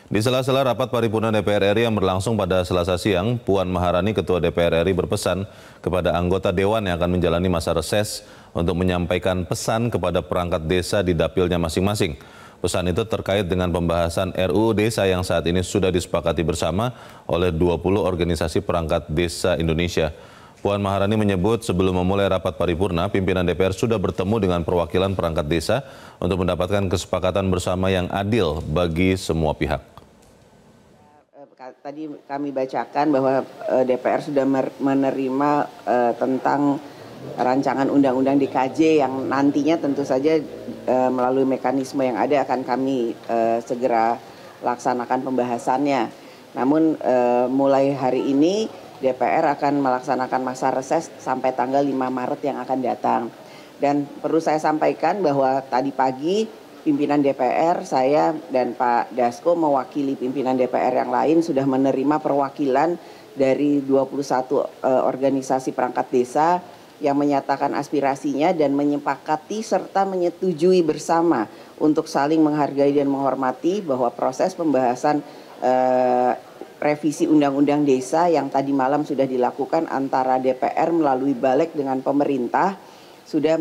Di sela-sela rapat paripurna DPR RI yang berlangsung pada Selasa siang, Puan Maharani, Ketua DPR RI, berpesan kepada anggota Dewan yang akan menjalani masa reses untuk menyampaikan pesan kepada perangkat desa di dapilnya masing-masing. Pesan itu terkait dengan pembahasan RUU Desa yang saat ini sudah disepakati bersama oleh 20 organisasi perangkat desa Indonesia. Puan Maharani menyebut sebelum memulai rapat paripurna, pimpinan DPR sudah bertemu dengan perwakilan perangkat desa untuk mendapatkan kesepakatan bersama yang adil bagi semua pihak. Tadi kami bacakan bahwa DPR sudah menerima tentang rancangan undang-undang DKJ yang nantinya tentu saja melalui mekanisme yang ada akan kami segera laksanakan pembahasannya. Namun mulai hari ini DPR akan melaksanakan masa reses sampai tanggal 5 Maret yang akan datang. Dan perlu saya sampaikan bahwa tadi pagi pimpinan DPR, saya dan Pak Dasko mewakili pimpinan DPR yang lain sudah menerima perwakilan dari 21 organisasi perangkat desa yang menyatakan aspirasinya dan menyepakati serta menyetujui bersama untuk saling menghargai dan menghormati bahwa proses pembahasan revisi Undang-Undang Desa yang tadi malam sudah dilakukan antara DPR melalui Balik dengan pemerintah sudah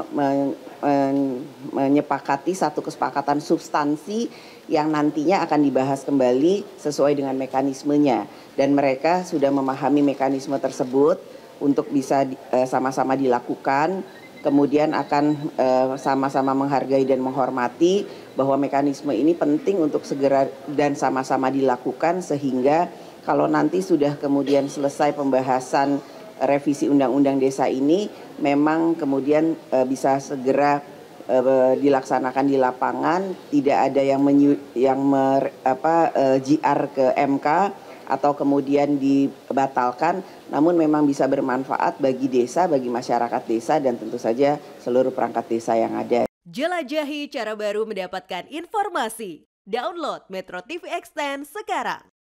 menyepakati satu kesepakatan substansi yang nantinya akan dibahas kembali sesuai dengan mekanismenya. Dan mereka sudah memahami mekanisme tersebut untuk bisa sama-sama dilakukan, kemudian akan sama-sama menghargai dan menghormati bahwa mekanisme ini penting untuk segera dan sama-sama dilakukan sehingga kalau nanti sudah kemudian selesai pembahasan revisi Undang-Undang Desa ini memang kemudian bisa segera dilaksanakan di lapangan, tidak ada yang GR ke MK atau kemudian dibatalkan, namun memang bisa bermanfaat bagi desa, bagi masyarakat desa dan tentu saja seluruh perangkat desa yang ada. Jelajahi cara baru mendapatkan informasi. Download Metro TV Extend sekarang.